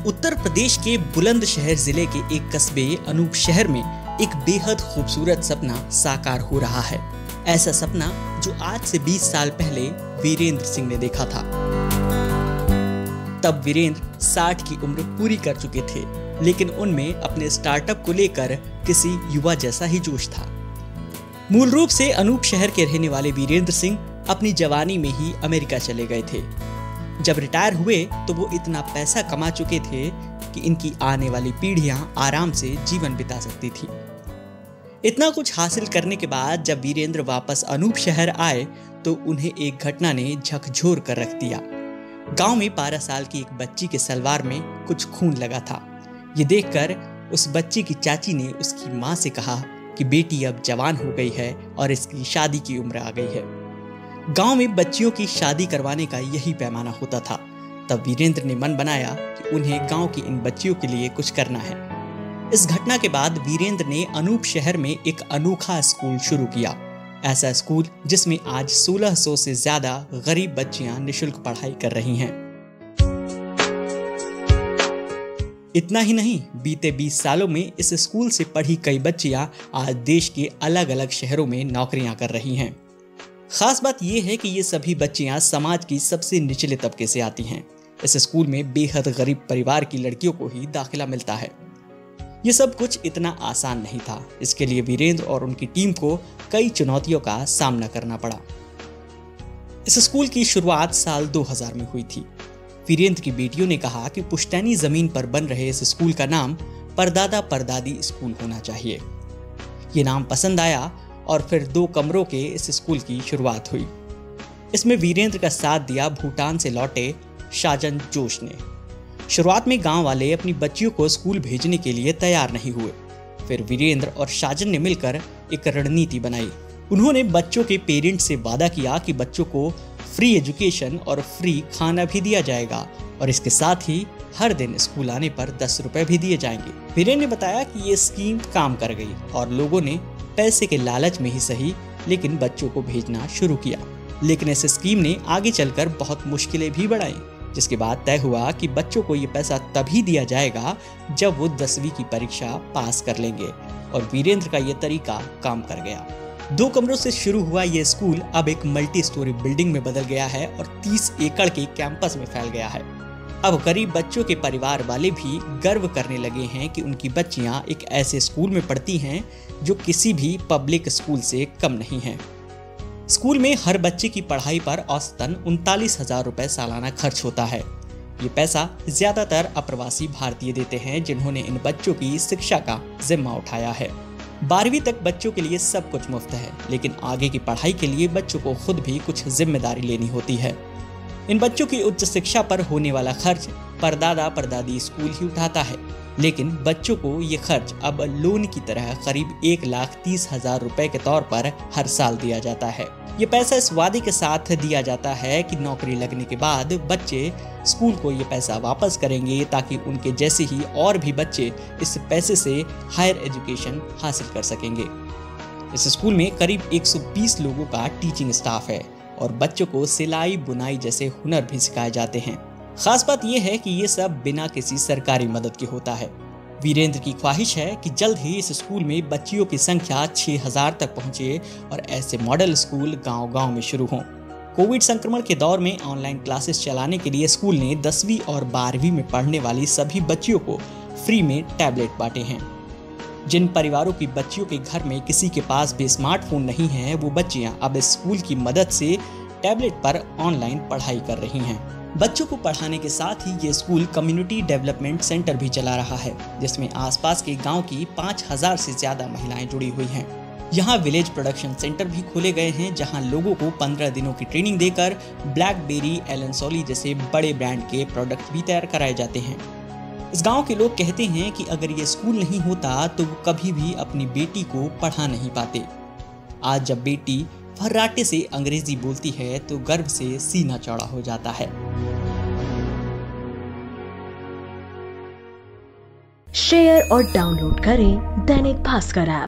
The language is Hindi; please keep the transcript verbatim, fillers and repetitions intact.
उत्तर प्रदेश के बुलंदशहर जिले के एक कस्बे अनूप शहर में एक बेहद खूबसूरत सपना साकार हो रहा है। ऐसा सपना जो आज से बीस साल पहले वीरेंद्र सिंह ने देखा था। तब वीरेंद्र साठ की उम्र पूरी कर चुके थे, लेकिन उनमें अपने स्टार्टअप को लेकर किसी युवा जैसा ही जोश था। मूल रूप से अनूप शहर के रहने वाले वीरेंद्र सिंह अपनी जवानी में ही अमेरिका चले गए थे। जब रिटायर हुए तो वो इतना पैसा कमा चुके थे कि इनकी आने वाली पीढ़ियां आराम से जीवन बिता सकती थी। इतना कुछ हासिल करने के बाद जब वीरेंद्र वापस अनूप शहर आए तो उन्हें एक घटना ने झकझोर कर रख दिया। गांव में बारह साल की एक बच्ची के सलवार में कुछ खून लगा था। ये देखकर उस बच्ची की चाची ने उसकी माँ से कहा कि बेटी अब जवान हो गई है और इसकी शादी की उम्र आ गई है। गांव में बच्चियों की शादी करवाने का यही पैमाना होता था। तब वीरेंद्र ने मन बनाया कि उन्हें गांव की इन बच्चियों के लिए कुछ करना है। इस घटना के बाद वीरेंद्र ने अनूप शहर में एक अनोखा स्कूल शुरू किया। ऐसा स्कूल जिसमें आज सोलह सौ से ज्यादा गरीब बच्चियां निशुल्क पढ़ाई कर रही हैं। इतना ही नहीं, बीते बीस सालों में इस स्कूल से पढ़ी कई बच्चियां आज देश के अलग अलग शहरों में नौकरियां कर रही हैं। खास बात यह है कि ये सभी बच्चियां समाज की सबसे निचले तबके से आती हैं। इस स्कूल में बेहद गरीब परिवार की लड़कियों को ही दाखिला मिलता है। ये सब कुछ इतना आसान नहीं था। इसके लिए वीरेंद्र और उनकी टीम को कई चुनौतियों का सामना करना पड़ा। इस स्कूल की शुरुआत साल दो हज़ार में हुई थी। वीरेंद्र की बेटियों ने कहा कि पुश्तैनी जमीन पर बन रहे इस स्कूल का नाम परदादा परदादी स्कूल होना चाहिए। ये नाम पसंद आया और फिर दो कमरों के इस स्कूल की शुरुआत हुई। इसमें वीरेंद्र का साथ दिया भूटान से लौटे शाजन जोश ने। शुरुआत में गांव वाले अपनी बच्चियों को स्कूल भेजने के लिए तैयार नहीं हुए। फिर वीरेंद्र और शाजन ने मिलकर एक रणनीति बनाई। उन्होंने बच्चों के पेरेंट्स से वादा किया कि बच्चों को फ्री एजुकेशन और फ्री खाना भी दिया जाएगा और इसके साथ ही हर दिन स्कूल आने पर दस रुपए भी दिए जाएंगे। वीरेंद्र ने बताया कि ये स्कीम काम कर गई और लोगों ने पैसे के लालच में ही सही लेकिन बच्चों को भेजना शुरू किया। लेकिन इस स्कीम ने आगे चलकर बहुत मुश्किलें भी बढ़ाई, जिसके बाद तय हुआ कि बच्चों को ये पैसा तभी दिया जाएगा जब वो दसवीं की परीक्षा पास कर लेंगे और वीरेंद्र का ये तरीका काम कर गया। दो कमरों से शुरू हुआ ये स्कूल अब एक मल्टी स्टोरी बिल्डिंग में बदल गया है और तीस एकड़ के कैंपस में फैल गया है। अब गरीब बच्चों के परिवार वाले भी गर्व करने लगे हैं कि उनकी बच्चियां एक ऐसे स्कूल में पढ़ती हैं जो किसी भी पब्लिक स्कूल से कम नहीं है। स्कूल में हर बच्चे की पढ़ाई पर औसतन उनतालीस हजार रुपए सालाना खर्च होता है। ये पैसा ज्यादातर अप्रवासी भारतीय देते हैं जिन्होंने इन बच्चों की शिक्षा का जिम्मा उठाया है। बारहवीं तक बच्चों के लिए सब कुछ मुफ्त है, लेकिन आगे की पढ़ाई के लिए बच्चों को खुद भी कुछ जिम्मेदारी लेनी होती है। इन बच्चों की उच्च शिक्षा पर होने वाला खर्च परदादा परदादी स्कूल ही उठाता है, लेकिन बच्चों को ये खर्च अब लोन की तरह करीब एक लाख तीस हजार रुपए के तौर पर हर साल दिया जाता है। ये पैसा इस वादे के साथ दिया जाता है कि नौकरी लगने के बाद बच्चे स्कूल को ये पैसा वापस करेंगे ताकि उनके जैसे ही और भी बच्चे इस पैसे से हायर एजुकेशन हासिल कर सकेंगे। इस स्कूल में करीब एक सौ बीस लोगों का टीचिंग स्टाफ है और बच्चों को सिलाई बुनाई जैसे हुनर भी सिखाए जाते हैं। खास बात यह है कि ये सब बिना किसी सरकारी मदद के होता है। वीरेंद्र की ख्वाहिश है कि जल्द ही इस स्कूल में बच्चियों की संख्या छह हज़ार तक पहुंचे और ऐसे मॉडल स्कूल गांव-गांव में शुरू हों। कोविड संक्रमण के दौर में ऑनलाइन क्लासेस चलाने के लिए स्कूल ने दसवीं और बारहवीं में पढ़ने वाली सभी बच्चियों को फ्री में टैबलेट बांटे हैं। जिन परिवारों की बच्चियों के घर में किसी के पास भी स्मार्टफोन नहीं है, वो बच्चियां अब इस स्कूल की मदद से टैबलेट पर ऑनलाइन पढ़ाई कर रही हैं। बच्चों को पढ़ाने के साथ ही ये स्कूल कम्युनिटी डेवलपमेंट सेंटर भी चला रहा है, जिसमें आसपास के गांव की पाँच हज़ार से ज्यादा महिलाएं जुड़ी हुई हैं। यहाँ विलेज प्रोडक्शन सेंटर भी खोले गए हैं, जहाँ लोगों को पंद्रह दिनों की ट्रेनिंग देकर ब्लैकबेरी, एलन सोली जैसे बड़े ब्रांड के प्रोडक्ट भी तैयार कराए जाते हैं। इस गांव के लोग कहते हैं कि अगर ये स्कूल नहीं होता तो वो कभी भी अपनी बेटी को पढ़ा नहीं पाते। आज जब बेटी फर्राटे से अंग्रेजी बोलती है तो गर्व से सीना चौड़ा हो जाता है। शेयर और डाउनलोड करें दैनिक भास्कर ऐप।